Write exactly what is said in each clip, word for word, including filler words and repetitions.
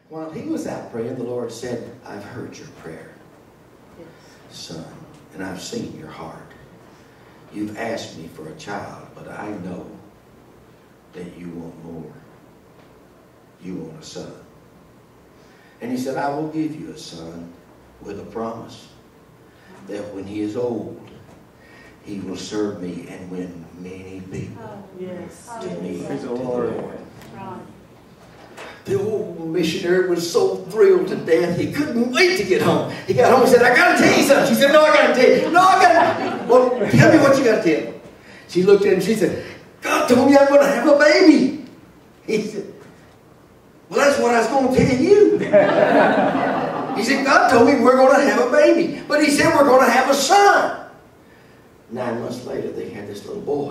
While he was out praying, the Lord said, I've heard your prayer, son, and I've seen your heart. You've asked me for a child, but I know that you want more. You want a son. And he said, I will give you a son with a promise that when he is old, he will serve me and win many people oh, yes. to me. Praise the to Lord. the Lord. Right. The old missionary was so thrilled to death, he couldn't wait to get home. He got home and said, I got to tell you something. She said, no, I got to tell you. No, I got to. Well, tell me what you got to tell me. She looked at him and she said, God told me I'm going to have a baby. He said, well, that's what I was going to tell you. He said, God told me we're going to have a baby. But he said we're going to have a son. Nine months later, they had this little boy.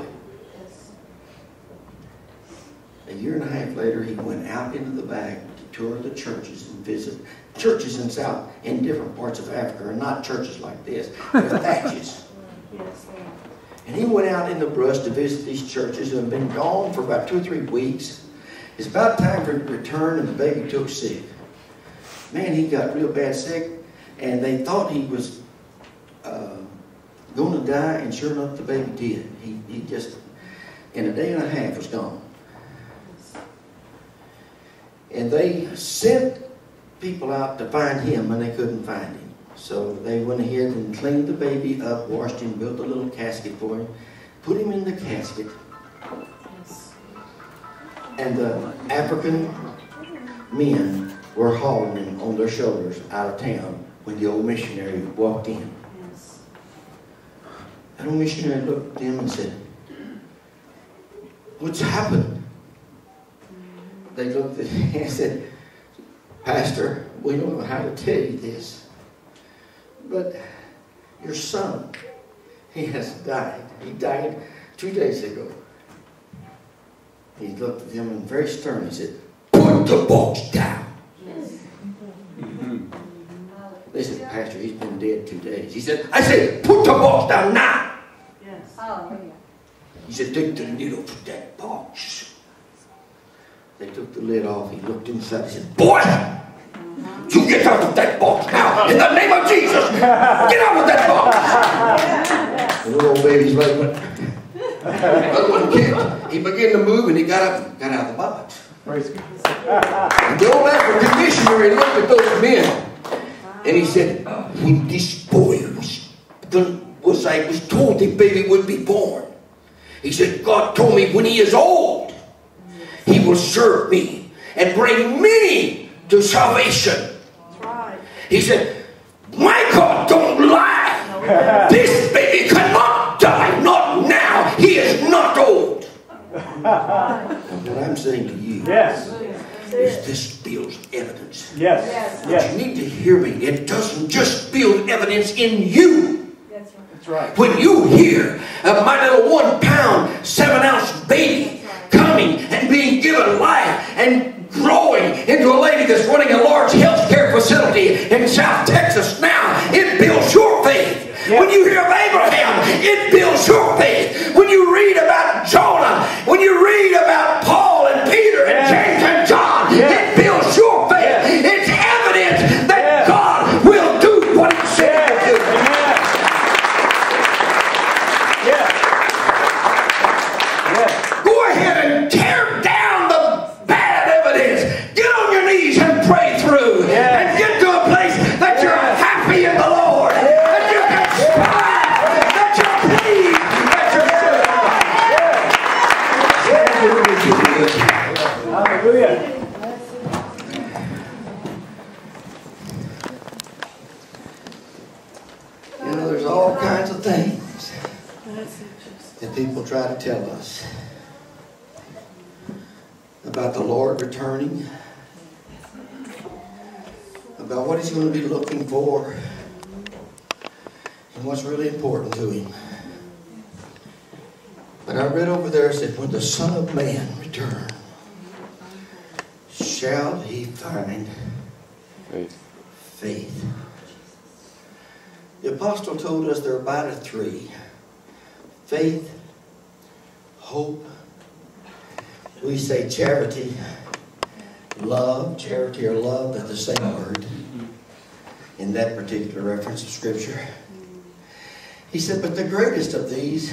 A year and a half later, he went out into the back to tour the churches and visit churches in South, in different parts of Africa, and not churches like this, with thatches. Yes, and he went out in the brush to visit these churches and had been gone for about two or three weeks. It's about time for him to return, and the baby took sick. Man, he got real bad sick, and they thought he was uh, going to die, and sure enough, the baby did. He, he just, in a day and a half, was gone. And they sent people out to find him, and they couldn't find him. So they went ahead and cleaned the baby up, washed him, built a little casket for him, put him in the casket. And the African men were hauling him on their shoulders out of town when the old missionary walked in. That old missionary looked at them and said, what's happened? They looked at him and said, Pastor, we don't know how to tell you this, but your son, he has died. He died two days ago. He looked at them and very stern, he said, put the box down. Yes. Mm-hmm. They said, Pastor, he's been dead two days. He said, I said, put the box down now. Yes. Hallelujah. He said, take the lid off of that box. They took the lid off. He looked inside. He said, boy, uh-huh. you get out of that box now. In the name of Jesus, get out of that box. The little old baby's leg went. Other one kicked. He began to move, and he got up and got out of the box. Praise God. And the old African missionary looked at those men, and he said, when this boy was, was, I was told the baby would be born, he said, God told me when he is old, he will serve me and bring many to salvation. Right. He said, my God don't lie. This baby cannot die. Not now. He is not old. And what I'm saying to you yes. is this builds evidence. Yes. Yes. But yes. you need to hear me. It doesn't just build evidence in you. That's right. That's right. When you hear of my little one pound, seven ounce baby coming and being given life and growing into a lady that's running a large health care facility in South Texas now, it builds your faith. Yep. When you hear of Abraham, it builds your faith. When you read about Jonah, when you read about Paul and Peter and yes. James and John, yes. it builds your faith. Yes. It's evidence that yes. God will do what he said yes. to do. Yes. Yes. Go ahead and tear down the bad evidence. Get on your knees and pray through. Yes. And get to a place that you're yes. happy in the Lord. Yes. That you can smile. Yes. That you're pleased. That you're yes. yes. Hallelujah. You know, there's all kinds of things that people try to tell us about the Lord returning, about what he's going to be looking for, and what's really important to him. But I read over there, it said, when the Son of Man return, shall he find faith? faith. The apostle told us there abided three: faith, hope, we say charity, Love, charity, or love, they're the same word in that particular reference of Scripture. He said, but the greatest of these,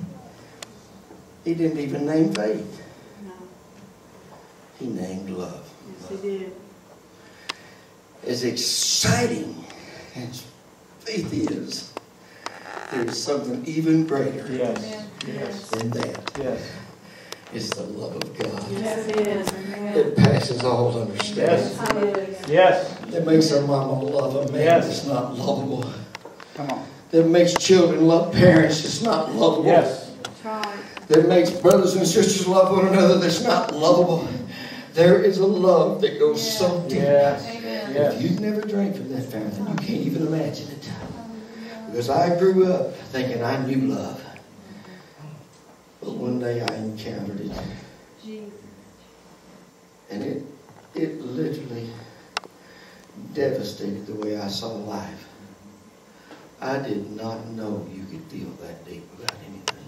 he didn't even name faith. No. He named love. Yes, he did. As exciting as faith is, there is something even greater Yes. Yes. than that. Yes. It's the love of God. Yes, it is. Amen. It passes all understanding. Yes. Hallelujah. Yes. That makes a mama love a man Yes. that's not lovable. Come on. That makes children love parents that's not lovable. Yes. That's right. That makes brothers and sisters love one another that's not lovable. There is a love that goes so deep. Yes. Amen. Yes. If you've never drank from that fountain, you can't even imagine it. Because I grew up thinking I knew love. But one day I encountered it. Jesus. And it, it literally devastated the way I saw life. I did not know you could feel that deep about anything.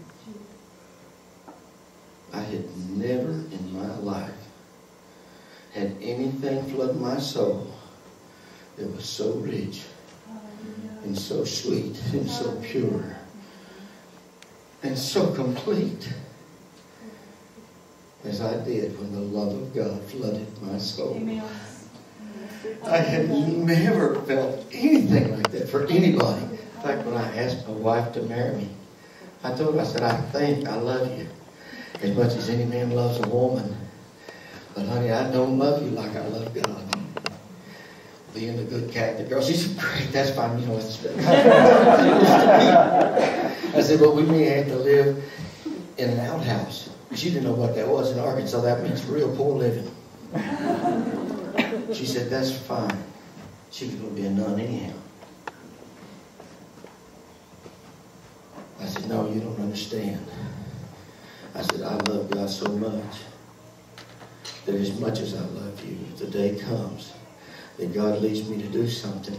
I had never in my life had anything flood my soul that was so rich and so sweet and so pure and so complete as I did when the love of God flooded my soul. Amen. I had never felt anything like that for anybody. In fact, when I asked my wife to marry me, I told her, I said, I think I love you as much as any man loves a woman. But honey, I don't love you like I love God. Being a good Catholic girl, she said, great, that's fine, you know what's I said, but we may have to live in an outhouse. She didn't know what that was in Arkansas. That means real poor living. She said, that's fine. She was going to be a nun anyhow. I said, no, you don't understand. I said, I love God so much that as much as I love you, if the day comes that God leads me to do something,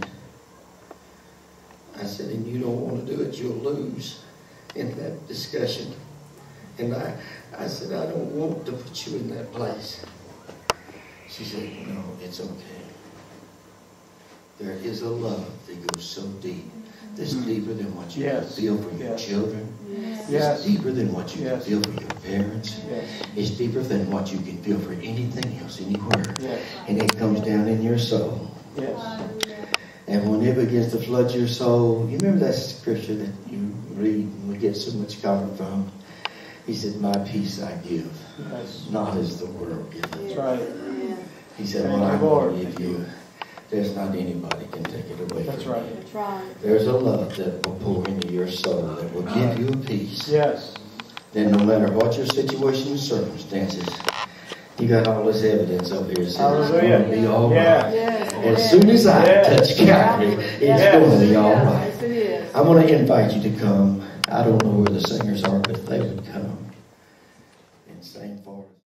I said, and you don't want to do it, you'll lose in that discussion. And I, I said, I don't want to put you in that place. She said, no, it's okay. There is a love that goes so deep, that's deeper than what you Yes. can feel for your Yes. children. Yes. Yes. It's deeper than what you Yes. can feel for your parents. Yes. It's deeper than what you can feel for anything else, anywhere. Yes. And it comes down in your soul. Yes. And when it begins to flood your soul, you remember that scripture that you read and we get so much comfort from? He said, my peace I give, Yes. not as the world giveth. That's right. He said, Thank what you, I'm Lord. going to give you, there's not anybody can take it away That's from right. you. That's right. There's a love that will pour into your soul, that will give you a peace. Yes. Then no matter what your situation and circumstances, you got all this evidence up here that says it's Hallelujah. going to be all Yeah. right. Yes. As soon as I Yes. touch Calvary, it's Yes. going to be all right. Yes, it is. I want to invite you to come. I don't know where the singers are, but if they would come and sing for us.